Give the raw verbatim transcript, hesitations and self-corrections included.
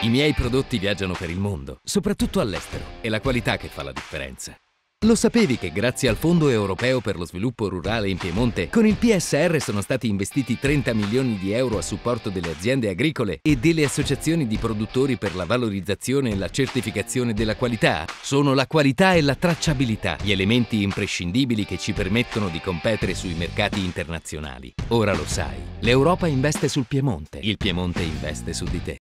I miei prodotti viaggiano per il mondo, soprattutto all'estero. È la qualità che fa la differenza. Lo sapevi che grazie al Fondo Europeo per lo Sviluppo Rurale in Piemonte, con il P S R sono stati investiti trenta milioni di euro a supporto delle aziende agricole e delle associazioni di produttori per la valorizzazione e la certificazione della qualità? Sono la qualità e la tracciabilità, gli elementi imprescindibili che ci permettono di competere sui mercati internazionali. Ora lo sai, l'Europa investe sul Piemonte, il Piemonte investe su di te.